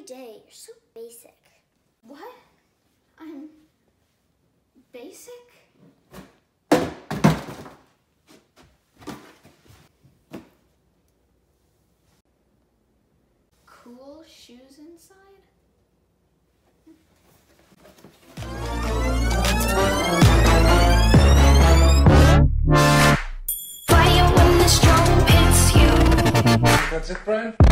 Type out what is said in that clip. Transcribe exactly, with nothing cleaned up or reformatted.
day. You're so basic. What? I'm basic? Cool shoes inside? That's it, Brian?